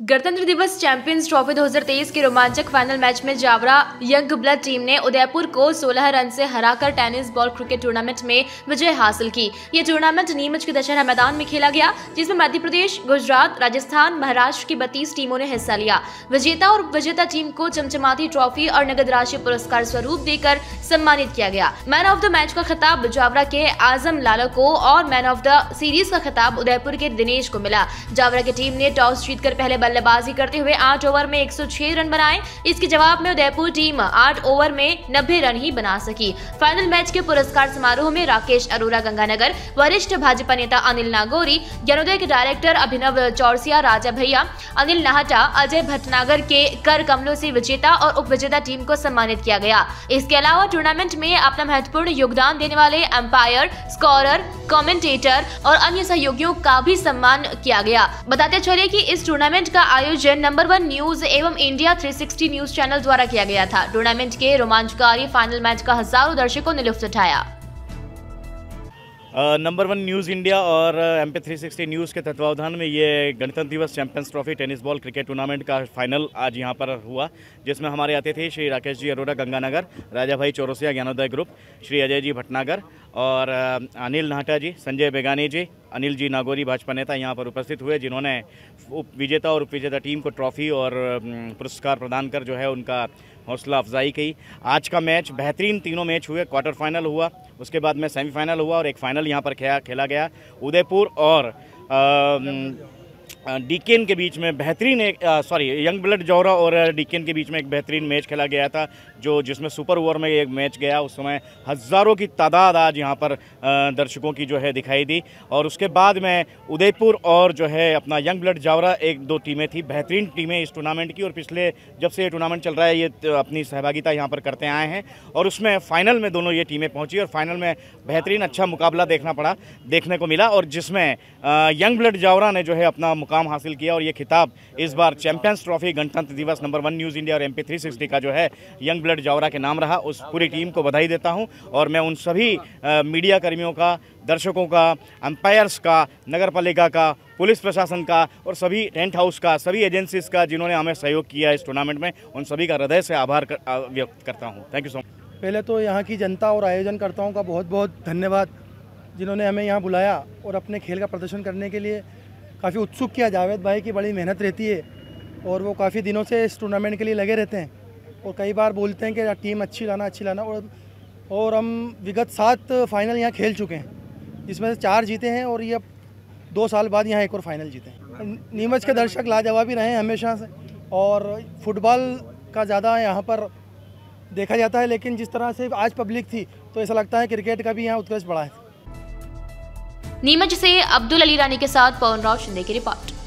गणतंत्र दिवस champions trophy 2023 के रोमांचक फाइनल मैच में जावरा यंग ब्लड टीम ने उदयपुर को 16 रन से हराकर टेनिस बॉल क्रिकेट टूर्नामेंट में विजय हासिल की। ये टूर्नामेंट नीमच के दशहरा मैदान में खेला गया, जिसमें मध्य प्रदेश, गुजरात, राजस्थान, महाराष्ट्र की 32 टीमों ने हिस्सा लिया। विजेता और उपविजेता टीम को चमचमाती ट्रॉफी और नगद राशि पुरस्कार स्वरूप देकर सम्मानित किया गया। मैन ऑफ द मैच का खिताब जावरा के आजम लाला को और मैन ऑफ द सीरीज का खिताब उदयपुर के दिनेश को मिला। जावरा की टीम ने टॉस जीतकर पहले बल्लेबाजी करते हुए 8 ओवर में 106 रन बनाए। इसके जवाब में उदयपुर टीम 8 ओवर में 90 रन ही बना सकी। फाइनल मैच के पुरस्कार समारोह में राकेश अरोरा गंगानगर, वरिष्ठ भाजपा नेता अनिल नागौरी, ज्ञानोदय के डायरेक्टर अभिनव चौरसिया, राजा भैया, अनिल नाहटा, अजय भटनागर के कर कमलों से विजेता और उपविजेता टीम को सम्मानित किया गया। इसके अलावा टूर्नामेंट में अपना महत्वपूर्ण योगदान देने वाले एम्पायर, स्कोरर, कमेंटेटर और अन्य सहयोगियों का भी सम्मान किया गया। बताते चले कि इस टूर्नामेंट का आयोजन नंबर 1 न्यूज एवं इंडिया 360 न्यूज चैनल द्वारा किया गया था। टूर्नामेंट के रोमांचकारी फाइनल मैच का हजारों दर्शकों ने लुत्फ उठाया। नंबर 1 न्यूज़ इंडिया और MP 360 न्यूज़ के तत्वावधान में ये गणतंत्र दिवस champions trophy tennis ball cricket tournament का फाइनल आज यहाँ पर हुआ, जिसमें हमारे आते थे श्री राकेश जी अरोरा गंगानगर, राजा भाई चौरसिया ज्ञानोदय ग्रुप, श्री अजय जी भटनागर और अनिल नाहटा जी, संजय बेगानी जी, अनिल जी नागौरी भाजपा नेता यहाँ पर उपस्थित हुए, जिन्होंने विजेता और उपविजेता टीम को ट्रॉफी और पुरस्कार प्रदान कर जो है उनका हौसला अफजाई की। आज का मैच बेहतरीन, तीनों मैच हुए, क्वार्टर फाइनल हुआ, उसके बाद में सेमीफाइनल हुआ और एक फाइनल यहाँ पर खेला गया। उदयपुर और डीकेन के बीच में बेहतरीन यंग ब्लड जावरा और डीकेन के बीच में एक बेहतरीन मैच खेला गया था, जिसमें सुपर ओवर में एक मैच गया। उस समय हज़ारों की तादाद आज यहाँ पर दर्शकों की जो है दिखाई दी। और उसके बाद में उदयपुर और जो है अपना यंग ब्लड जावरा, 1-2 टीमें थी, बेहतरीन टीमें इस टूर्नामेंट की। और पिछले जब से ये टूर्नामेंट चल रहा है, ये अपनी सहभागिता यहाँ पर करते आए हैं और उसमें फाइनल में दोनों ये टीमें पहुँची और फाइनल में बेहतरीन अच्छा मुकाबला देखने को मिला, और जिसमें यंग ब्लड जावरा ने जो है अपना मुकाम हासिल किया। और ये खिताब इस बार चैंपियंस ट्रॉफी गणतंत्र दिवस नंबर 1 न्यूज़ इंडिया और MP 360 का जो है यंग ब्लड जावरा के नाम रहा। उस पूरी टीम को बधाई देता हूं और मैं उन सभी मीडिया कर्मियों का, दर्शकों का, अंपायर्स का, नगर पालिका का, पुलिस प्रशासन का और सभी टेंट हाउस का, सभी एजेंसीज का जिन्होंने हमें सहयोग किया इस टूर्नामेंट में, उन सभी का हृदय से आभार व्यक्त करता हूँ। Thank you so much. पहले तो यहाँ की जनता और आयोजनकर्ताओं का बहुत बहुत धन्यवाद, जिन्होंने हमें यहाँ बुलाया और अपने खेल का प्रदर्शन करने के लिए काफ़ी उत्सुक किया। जावेद भाई की बड़ी मेहनत रहती है और वो काफ़ी दिनों से इस टूर्नामेंट के लिए लगे रहते हैं और कई बार बोलते हैं कि टीम अच्छी लाना। और हम विगत 7 फाइनल यहाँ खेल चुके हैं, जिसमें से 4 जीते हैं और ये अब 2 साल बाद यहाँ एक और फाइनल जीते हैं। नीमच के दर्शक लाजवाबी रहे हैं हमेशा से और फुटबॉल का ज़्यादा यहाँ पर देखा जाता है, लेकिन जिस तरह से आज पब्लिक थी तो ऐसा लगता है क्रिकेट का भी यहाँ उत्कर्ष बढ़ा है। नीमच से अब्दुल अली रानी के साथ पवन राव शिंदे की रिपोर्ट।